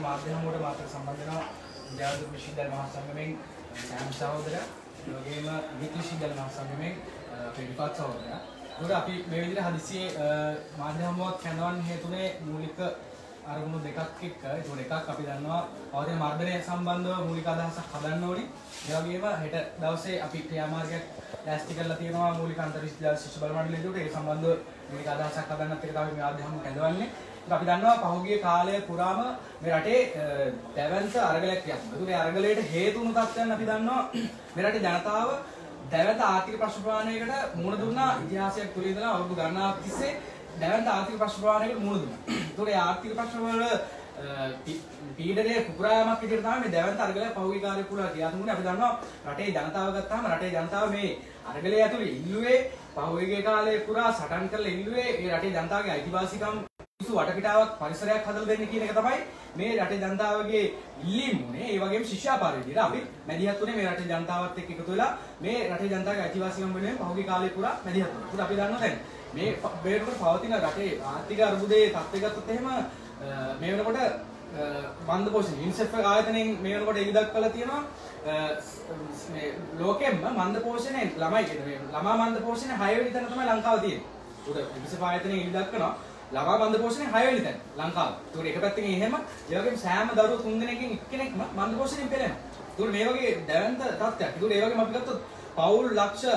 මාධ්‍ය හමුවට මාතෘ සම්බන්ධ වෙනවා ජයවර්ධන විශ්වවිද්‍යාල මහා සංගමයෙන් සෑම් සහෝදරයා ඒ වගේම විද්‍යාල විශ්වවිද්‍යාල මහා සංගමයෙන් පිළිපත් සහෝදරයා. ඒකට අපි මේ විදිහට හදිසියේ මාධ්‍ය හමුවක් කැඳවන්න හේතුනේ මූලික අරමුණු දෙකක් එක්ක. ඒක එකක් අපි දන්නවා පවතින මර්ධනය සම්බන්ධව මූලික අදහසක් හදන්න ඕනි. ඒ වගේම හෙට දවසේ අපි ක්‍රියාමාර්ගයක් ලෑස්ති කරලා තියෙනවා මූලික අන්තර්විශ්වවිද්‍යාල ශිෂ්‍ය බල මණ්ඩලයට. ඒ සම්බන්ධව මූලික අදහසක් හදන්නත් එක තමයි මේ මාධ්‍ය හමුව කැඳවන්නේ. අපි දන්නවා පහුගිය කාලය පුරාම මේ රටේ දැවැන්ත අරගලයක් ක්‍රියාත්මක. ඒ අරගලයට හේතු වුණු තත්ත්වයන් අපි දන්නවා මේ රටේ ජනතාව දැවැන්ත ආර්ථික ප්‍රශ්න ප්‍රමාණයකට මුහුණ දුන්නා. ඉතිහාසයක් තුළ ඉඳලා අවුරුදු ගණනාවක් තිස්සේ දැවැන්ත ආර්ථික ප්‍රශ්න ප්‍රමාණයකට මුහුණ දුන්නා. ඒතකොට ඒ ආර්ථික ප්‍රශ්න වල පීඩනයේ කුකුරාමක් විදිහට තමයි මේ දැවැන්ත අරගලය පහුගිය කාලය පුරා ක්‍රියාත්මක වුණේ. අපි දන්නවා රටේ ජනතාව ගත්තාම රටේ ජනතාව මේ අරගලය ඇතුළේ ඉල්ලුවේ පහුගිය කාලය පුරා සටන් කරලා ඉල්ලුවේ මේ රටේ ජනතාවගේ අයිතිවාසිකම් වටපිටාවක් පරිසරයක් හදලා දෙන්න කියන එක තමයි මේ රටේ ජනතාවගේ ඉල්ලීම උනේ. ඒ වගේම ශිෂ්‍යාපාර විදිහට අපි මැදිහත් උනේ මේ රටේ ජනතාවත් එක්ක එකතු වෙලා මේ රටේ ජනතාවගේ අයිතිවාසිකම් වෙනුවෙන් පහුගිය කාලය පුරා මැදිහත් වුණා. ඒත් අපි දන්නවා දැන් මේ බේරුවට පවතින රටේ ආර්ථික අර්බුදයේ තත්ත්වය ගත්තොත් එහෙම මේ වෙනකොට මන්ද පෝෂණය යුනිසෙෆ් ආයතනයෙන් මේ වෙනකොට එළි දක්වලා තියෙනවා මේ ලෝකෙම මන්ද පෝෂණයෙන් ළමයි කියන මේ ළමා මන්ද පෝෂණය 6 වෙනි තැන තමයි ලංකාව තියෙන්නේ. උද යුනිසෙෆ් ආයතනයෙන් එළි දක්වනවා ළමා මන්ද පෝෂණය 6 වෙනි තැන ලංකාව. ඒකට එක පැත්තකින් එහෙම ඒ වගේම සෑම දරුවෝ 3 දෙනෙක්ගෙන් එක්කෙනෙක්ම මන්ද පෝෂණයෙන් පෙළෙනවා. ඒකට මේ වගේ දැවැන්ත තත්ත්වයක්. ඒකට ඒ වගේම අපි ගත්තොත් පවුල් ලක්ෂ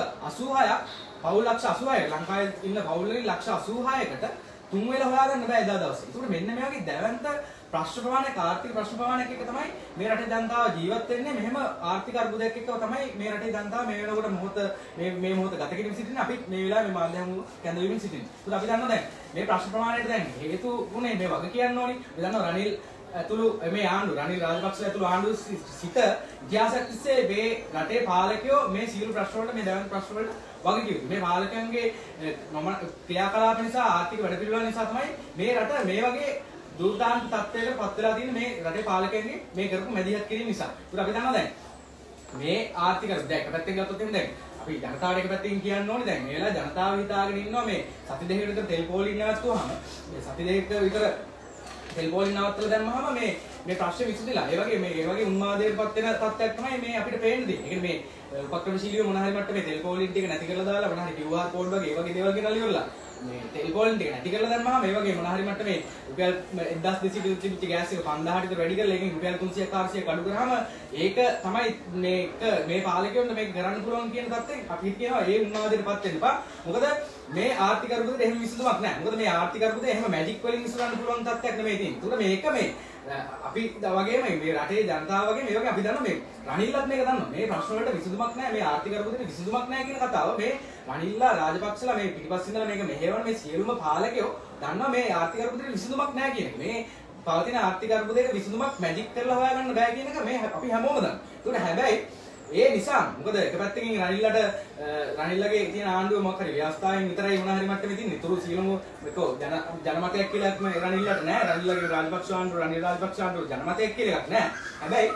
86ක් ලංකාවේ ඉන්න පවුල් වලින් ලක්ෂ 86කට තුන් වේල හොයාගන්න බෑ එදා දවසේ. ඒකට මෙන්න මේ වගේ දැවැන්ත ප්‍රශ්න ප්‍රමාණයක් ආර්ථික ප්‍රශ්න ප්‍රමාණයක් එක තමයි මේ රටේ ජනතාව ජීවත් වෙන්නේ. මෙහෙම ආර්ථික අර්බුදයක් එක්ක තමයි මේ රටේ ජනතාව මේ වෙනකොට මේ මොහොත ගත කිරීම සිටින්නේ. අපි මේ වෙලාවේ මේ මාධ්‍ය හමු කැඳවීමෙන් සිටින්නේ. ඒත් අපි දන්නවා දැන් මේ ප්‍රශ්න ප්‍රමාණයට දැන් හේතු වුණේ මේ වගේ කියන්න ඕනි. අපි දන්නවා රනිල් ඇතුළු මේ ආණ්ඩුව රනිල් රාජපක්ෂ ඇතුළු ආණ්ඩුව සිට ඉතිහාසයක් තිස්සේ මේ රටේ පාලකයෝ මේ සියලු ප්‍රශ්න වලට මේ දැවැන්ත ප්‍රශ්න වලට වගේ කිව්වා. මේ පාලකයන්ගේ ක්‍රියාකලාප නිසා ආර්ථික වැඩපිළිවෙල නිසා තමයි මේ රට මේ වගේ දුර්දාන්ත තත්ත්වයකට පත් වෙලා තියෙන්නේ මේ රටේ පාලකයන්ගේ මේ කරපු මැදිහත් කිරීම නිසා. ඒක අපි දන්නවා දැන් මේ ආර්ථික දැන් එක පැත්තෙන් ගත්තොත් එහෙනම් දැන් අපි ජනතාවට එක පැත්තකින් කියන්න ඕනේ දැන් මේ වෙලාවේ ජනතාව හිතාගෙන ඉන්නවා මේ සති දෙකකට විතර තෙල් පොලින් නැවතුනහම මේ සති දෙකක විතර තෙල් පොලින් නවත්තලා දැම්මහම මේ ප්‍රශ්නේ විසඳිලා. ඒ වගේ උන්මාදයටපත් වෙන තත්ත්වයක් තමයි මේ අපිට පේන්න දෙන්නේ. ඒ කියන්නේ මේ උපක්‍රමශීලීව මොන හරි මට්ටමේ තෙල් පොලින් ටික නැති කරලා දාලා මොන හරි QR කෝඩ් වගේ ඒ වගේ දේවල් ගෙනල්ලා ඉවරලා මේ තෙල් පොලින් ටික නැති කරලා දැම්මහම මේ වගේ මොන හරි මට්ටමේ රුපියල් 1200 තිබිච්ච ගෑස් එක 5000ට විතර වැඩි කරලා ඒකෙන් රුපියල් 300ක් 400ක් අඩු කරාම ඒක තමයි මේ පාලකයන්ට මේක කරන්න පුළුවන් කියන තත්ත්වයෙන් අපි කියනවා ඒ උන්මාදයටපත් වෙන්න එපා. මොකද මේ ආර්ථික අර්බුදෙට එහෙම විසඳුමක් නැහැ. මොකද මේ ආර්ථික අර්බුදේ එහෙම මැජික් වලින් විසඳන්න පුළුවන් තත්ත්වයක් නෙමෙයි තියෙන්නේ. ඒකට මේක අපි වගේම මේ රටේ ජනතාව වගේ මේ වගේ අපි දන්නවා මේ රනිල්ලත් මේක දන්නවා. මේ ප්‍රශ්න වලට විසඳුමක් නැහැ. මේ ආර්ථික අර්බුදෙට විසඳුමක් නැහැ කියන කතාව මේ රනිල්ලා රාජපක්ෂලා මේ පිටිපස්සින් ඉඳලා මේක මෙහෙවන මේ සියලුම පාලකයෝ දන්නවා මේ ආර්ථික අර්බුදෙට විසඳුමක් නැහැ කියන එක. මේ පවතින ආර්ථික අර්බුදයට විසඳුමක් මැජික් කරලා හොයාගන්න බෑ කියන එක මේ අපි හැමෝම දන්නවා. ඒකට හැබැයි ඒ නිසා මොකද එක පැත්තකින් රනිල්ලගේ තියෙන ආණ්ඩුව මොකක් හරි ව්‍යවස්ථාවෙන් විතරයි මොන හරි මට්ටමේ තියෙන්නේ. ඊටු සියලුම ජනමතයක් කියලා එකම රනිල්ලට නෑ. රනිල්ලගේ රාජපක්ෂ ආණ්ඩුව රනිල් රාජපක්ෂ ආණ්ඩුව ජනමතයක් කියලා එකක් නෑ. හැබැයි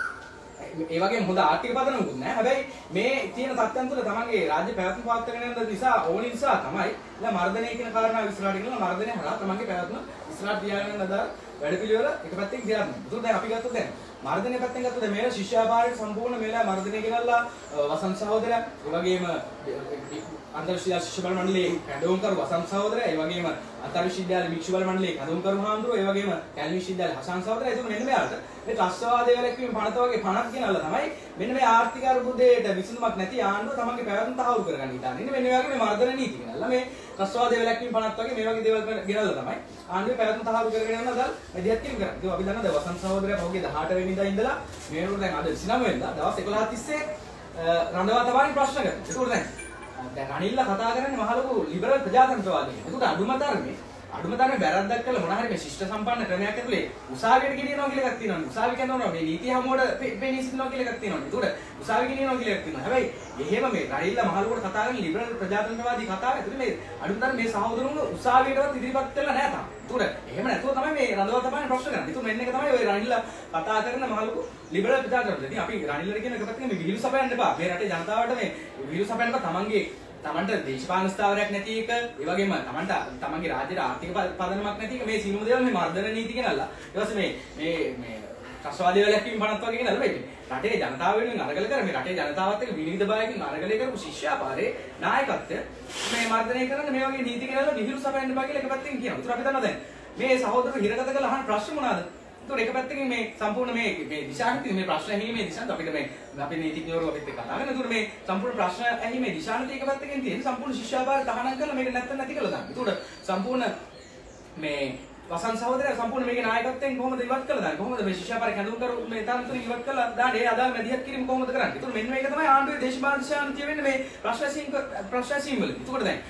ඒ වගේම හොඳ ආර්ථික පදනමකුත් නෑ. හැබැයි මේ තියෙන තත්ත්වයන් තුළ තමන්ගේ රාජ්‍ය පැවැත්ම පවත්වාගෙන යන නිසා ඕනි නිසා තමයි මර්ධනය කියන කාරණාව ඉස්සරහට ගෙනලා මර්ධනය හරහා තමන්ගේ පැවැත්ම ඉස්සරහට තියාගෙන යන අදාළ වැඩපිළිවෙල එක පැත්තකින් ක්‍රියාත්මක. ඒක දැන් අපි ගත්තොත් දැන් මර්ධනය පැත්තෙන් ගත්තොත් මේලා ශිෂ්‍යාපාරයට සම්පූර්ණ මේලා මර්ධනය ගෙනල්ලා වසන්ත සහෝදරයා ඒ වගේම අන්තර්විශ්වවිද්‍යාල ශිෂ්‍ය බල මණ්ඩලයේ කැඳවුම්කරු වසන්ත සහෝදරයා ඒ වගේම අන්තර්විශ්වවිද්‍යාල භික්ෂු බල මණ්ඩලයේ කැඳවුම්කරු හාමුදුරුවෝ ඒ වගේම කැලණි විශ්වවිද්‍යාල හසන් සහෝදරයා ඒක මෙන්න මෙයාට මේ ත්‍රස්තවාදය වැළැක්වීම පනත වගේ පනක් ගෙනල්ලා තමයි මෙන්න මේ ආර්ථික අර්බුදයට විසඳුමක් නැති ආණ්ඩුව තමන්ගේ පැවැත්ම තහවුරු කරගන්න හිතාන්නේ. ඉතින් මෙන්න මේ වගේ මේ මර්ධන නීති ගෙනල්ලා මේ ත්‍රස්තවාදය වැළැක්වීම පනත් වගේ මේ වගේ දේවල් ගෙනල්ලා තමයි ආණ්ඩුවේ පැවැත්ම තහවුරු කරගෙන යන අදාළ මැදිහත් කිරීම කරන්නේ. ඒක අපි දන්නවා වසන්ත සහෝදරයා පහුගිය 18 වෙනිදා ඉඳලා මේ වෙනකොට දැන් අද 29 වෙනිදා දවස් 11 තිස්සේ රඳවා තබාගෙන ප්‍රශ්න කරනවා. ඒකට දැන් රනිල්ලා කතා කරන්නේ මහ ලොකු ලිබරල් ප්‍රජාතන්ත්‍රවාදී. ඒකට අඩුම තරමේ බැරද්දක් කළා මොන හරි මේ ශිෂ්ට සම්පන්න ක්‍රමයක් ඇතුලේ උසාවියට ගෙනියනවා කියලා එකක් තියෙනවා. උසාවි කරනවා මේ නීති හමුවට පෙනී සිටිනවා කියලා එකක් තියෙනවා. ඒකට උසාවි ගෙනියනවා කියලා එකක් තියෙනවා. හැබැයි එහෙම මේ රනිල්ලා මහ ලොකුට කතා කරන ලිබරල් ප්‍රජාතන්ත්‍රවාදී කතාව ඇතුලේ මේ අඩුම තරමේ මේ සහෝදරුන්ව උසාවියටවත් ඉදිරිපත් කරලා නැහැ තාම. ඒකට එහෙම නැතුව තමයි මේ රඳවා තබාගෙන ප්‍රශ්න කරන්නේ. ඒතුන් මෙන්න එක තමයි ඔය රනිල්ලා කතා කරන මහ ලොකු ලිබරල් ප්‍රජාතන්ත්‍රවාදී. ඉතින් අපි රනිල්ලාට කියන එක පැත්තකින් මේ විහිළු සපයන්න එපා. මේ රටේ ජනතාවට මේ විහිළු සපයන්න තමන්ගේ තමන්ට දේශපාලන ස්ථාවරයක් නැති එක, ඒ වගේම තමන්ට තමන්ගේ රාජ්‍යයේ ආර්ථික පදනමක් නැති එක මේ සියලුම දේවල් මේ මර්ධන නීති ගෙනල්ලා. ඊට පස්සේ මේ රසවාදී වලකින් පනත් වගේ ගෙනල්ලා වෙන්නේ. රටේ ජනතාව වෙනුවෙන් අරගල කර මේ රටේ ජනතාවත් එක්ක විනිවිදභාවයකින් අරගලය කරපු ශිෂ්‍යාපාරේ නායකත්වය මේ මර්ධනය කරන්න මේ වගේ නීති ගෙනල්ලා විහිළු සපයන්න බෑ කියලා එක පැත්තකින් කියනවා. ඒතර අපි දන්නවා දැන් මේ සහෝදර හිරගත කරලා අහන ප්‍රශ්න මොනවාද? ඒතකොට එක පැත්තකින් මේ සම්පූර්ණ මේ දිශානති මේ ප්‍රශ්න ඇහිීමේ දිශානති අපිට මේ අපේ නීතිඥවරු අපිත් එක්ක කතා කරන. ඒතකොට මේ සම්පූර්ණ ප්‍රශ්න ඇහිීමේ දිශානති එක පැත්තකින් තියෙන සම්පූර්ණ ශිෂ්‍යාපාර තහනම් කරලා මේක නැත්තම් නැති කරලා දාන්න. ඒතකොට සම්පූර්ණ මේ වසන්ත සහෝදරයා සම්පූර්ණ මේකේ නායකත්වයෙන් කොහොමද ඉවත් කළා දාන්නේ? කොහොමද මේ ශිෂ්‍යාපාර කැඳවුම් කරු මේ තාන්තරින් ඉවත් කළා දාන්නේ? ඒ අදාළ මැදිහත් කිරීම කොහොමද කරන්නේ? ඒතකොට මෙන්න මේක තමයි ආණ්ඩුවේ දේශපාලන දිශානතිය වෙන්නේ මේ ප්‍රශ්න ඇසීම් වලදී. ඒතකොට දැන්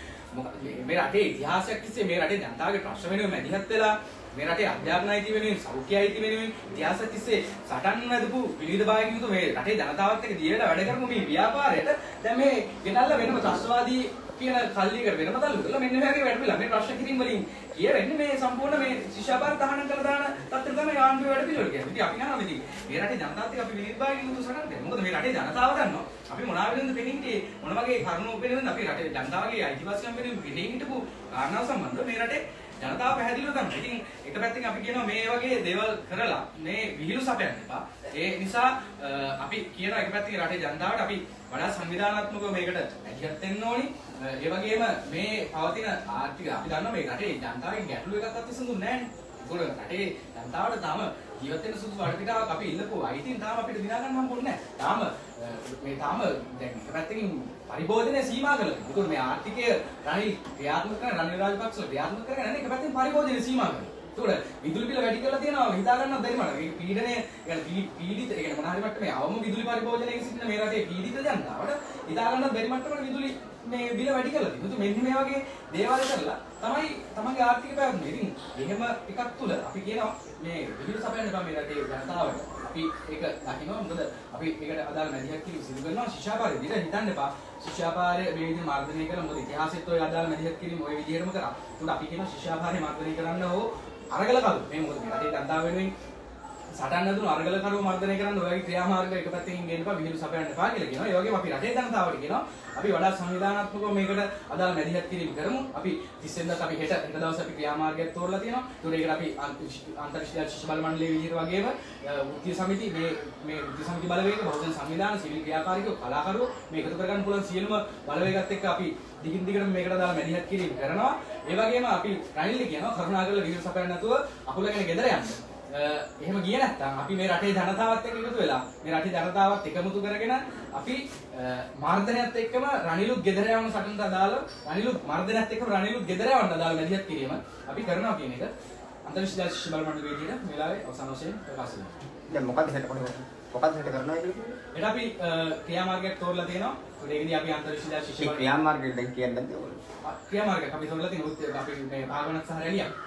මේ රටේ ඉතිහාසයක් තිස්සේ මේ රටේ ජනතාවගේ ප්‍රශ්න වෙනුවෙන් මැදිහත් වෙලා මේ රටේ අධ්‍යාපන අයිති වෙනුවෙන් සෞඛ්‍ය අයිති වෙනුවෙන් ඉතිහාසයක් තිස්සේ සටන් වැදපු විවිධභාවයකින් යුතු මේ රටේ ජනතාවත් එක්ක දියේට වැඩ කරමු මේ ව්‍යාපාරයට දැන් මේ ගෙනල්ලා වෙනම ත්‍රස්තවාදී කියන කල්ලි කර වෙනම තල්ලු කරලා මෙන්න මෙයාගේ වැඩ පිළිලා මේ ප්‍රශ්න කිරීම වලින් කියවෙන්නේ මේ සම්පූර්ණ මේ ශිෂ්‍යාපාර තහනම් කරලා දාන තත්ත්වය තමයි ආණ්ඩුවේ වැඩ පිළිවෙල කියන්නේ. ඉතින් අපි යනවා ඉතින් මේ රටේ ජනතාවත් එක්ක අපි විවිධභාවයකින් යුතු සටන් කරනවා. මොකද මේ රටේ ජනතාව දන්නවා අපි මොනවා වෙනද පෙනින්නේ මොන වගේ කරුණු උපදිනවද අපි රටේ ජනතාවගේ අයිතිවාසිකම් වෙනුවෙන් පිටේ හිටපු කාරණා සම්බන්ධව මේ රටේ ජනතාව පැහැදිලිව ගන්නවා. ඉතින් එක පැත්තකින් අපි කියනවා මේ වගේ දේවල් කරලා මේ විහිළු සපයන්න එපා. ඒ නිසා අපි කියනවා එක පැත්තකින් රටේ ජනතාවට අපි වඩා සංවිධානාත්මකව මේකට ඇදිහත් වෙන්න ඕනි. ඒ වගේම මේ පවතින ආර්ථික අපි දන්නවා මේ රටේ ජනතාවගේ ගැටලු එකක්වත් විසඳුන්නේ නැහැ නේ. රටේ ජනතාවට තාම ජීවත් වෙන සුදුසු වටපිටාවක් අපි ඉල්ලපු අයිතින් තාම අපිට දිනා ගන්න හම්බුනේ නැහැ. තාම දැන් එක පැත්තකින් පරිභෝජනය සීමා කරලා තියෙනවා. ඒකෝ මේ ආර්ථිකය රනිල් ක්‍රියාත්මක කරන රනිල් රාජපක්ෂ ක්‍රියාත්මක කරගෙන යන්නේ එක පැත්තකින් පරිභෝජනය සීමා කරනවා. ඒකෝට විදුලි බිල වැඩි කරලා තියෙනවා හිතා ගන්නත් බැරි මට. මේ පීඩනය يعني පීඩිත ඒ කියන්නේ මොන හරි මට්ටමේ අවම විදුලි පරිභෝජනයක සිටින මේ රටේ පීඩිත ජනතාවට හිතා ගන්නත් බැරි මට්ටමකට විදුලි මේ බිල වැඩි කරලා තියෙනවා. මෙන්න මේ වගේ දේවල් කරලා තමයි තමන්ගේ ආර්ථික පැවැත්ම. ඉතින් එහෙම එකක් තුල අපි කියනවා මේ විදුලි සපයන්න බෑ මේ රටේ ජනතාවට. අපි ඒක දකිනවා මොකද අපි ඒකට අදාළ මැදිහත් කිරීම සිදු කරනවා ශිෂ්‍යාපාරේ විදිහට හිතන්න එපා. ශිෂ්‍යාපාරේ මේ විදිහට මාර්ගණය කළා මොකද ඉතිහාසෙත් ඔය අදාළ මැදිහත් කිරීම ඔය විදිහටම කරා. ඒකට අපි කියනවා ශිෂ්‍යාපාරේ මාර්ගණය කරන්න ඕ අරගල කරු. මේ මොකද මේ රටේ ජනතාව වෙනුවෙන් සටන් නදුණු අරගල කරුව මර්ධනය කරන්න ඔයගේ ක්‍රියාමාර්ග එක පැත්තකින් ගෙන්න එපා විහිළු සපයන්න එපා කියලා කියනවා. ඒ වගේම අපි රටේ ජනතාවට කියනවා අපි වඩා සංවිධානාත්මකව මේකට අදාළ මැදිහත් කිරීම කරමු. අපි 30 වෙනිදාට අපි හෙට දවසේ අපි ක්‍රියාමාර්ගයක් තෝරලා තියෙනවා. ඒකට අපි අන්තර්ජාතික ශිෂ්‍ය බල මණ්ඩලයේ විදිහට වගේම වෘත්තීය සමිති මේ වෘත්තීය සමිති බලවේග බහුජන සංවිධාන සිවිල් ක්‍රියාකාරීකෝ කලාකරුවෝ මේ එකතු කරගන්න පුළුවන් සියලුම බලවේගات එක්ක අපි දිගින් දිගටම මේකට අදාළ මැදිහත් කිරීම කරනවා. ඒ වගේම අපි රනිල් කියනවා කරුණාකරලා විහිළු සපයන්න නැතුව අකුලගෙන ගෙදර යන්න. එහෙම ගියේ නැත්නම් අපි මේ රටේ ජනතාවත් එක්ක එකතු වෙලා මේ රටේ ජනතාවත් එකමුතු කරගෙන අපි මාර්ධනයත් එක්කම රනිලුත් ගෙදර යවන සටනට අදාළ රනිලුත් මාර්ධනයත් එක්කම රනිලුත් ගෙදර යවන්න අදාළ මැදිහත් කිරීම අපි කරනවා කියන එක අන්තර්ජාතික ශිෂ්‍ය බල මණ්ඩලයේ විදිහට මේ වෙලාවේ අවසාන වශයෙන් ප්‍රකාශ වෙනවා. දැන් මොකක්ද හෙට කරනවා කියන්නේ? හෙට අපි ක්‍රියාමාර්ගයක් තෝරලා තියෙනවා. ඒකදී අපි අන්තර්ජාතික ශිෂ්‍ය බල ක්‍රියාමාර්ගය දැන් කියන්නේ නැද්ද? ක්‍රියාමාර්ගයක් අපි තෝරලා තියෙනවා. අපි මේ භාගවනත් සහ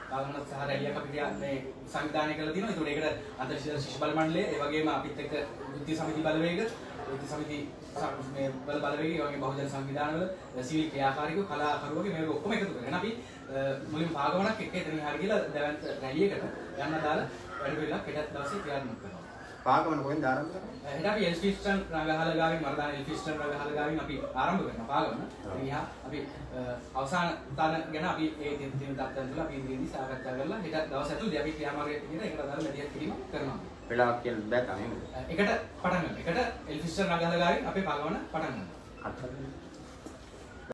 රැලියක් අපි මේ සංවිධානය කරලා තියෙනවා. ඒකට අන්තර්ජාතික ශිෂ්‍ය බල මණ්ඩලය ඒ වගේම අපිත් එක්ක වෘත්තීය සමිති බලවේග වෘත්තීය සමිති මේ බලවේග ඒ වගේ බහුජන සංවිධානවල සිවිල් ක්‍රියාකාරීකෝ කලාකරුවෝගේ මේ ඔක්කොම එකතු කරගෙන අපි මුලින් භාගවනක් එක්ක එතන හරිය ගිහලා දැවන්ත රැලියකට යන්න දාලා වැඩ පිළිවෙලක් හෙට දවසේ ක්‍රියාත්මක කරනවා. පාගමන කොහෙන්ද ආරම්භ කරන්නේ? හෙට අපි එල්ෆිස්ටන් රඟහල ගාවින් මරදාන එල්ෆිස්ටන් රඟහල ගාවින් අපි ආරම්භ කරනවා පාගමන. ඉතින් එහා අපි අවසාන තන ගැන අපි ඒ දින දක්වන තුල අපි ඉදිරියේදී සාකච්ඡා කරලා හෙට දවස් ඇතුළතදී අපි ක්‍රියාමාර්ගයක් විදිහට ඒකට අදාළ මැදිහත් කිරීම කරනවා. වෙලාවක් කියලා බෑ තමයි. එකට පටන් ගන්න. එකට එල්ෆිස්ටන් රඟහල ගාවින් අපේ පාගමන පටන් ගන්නවා.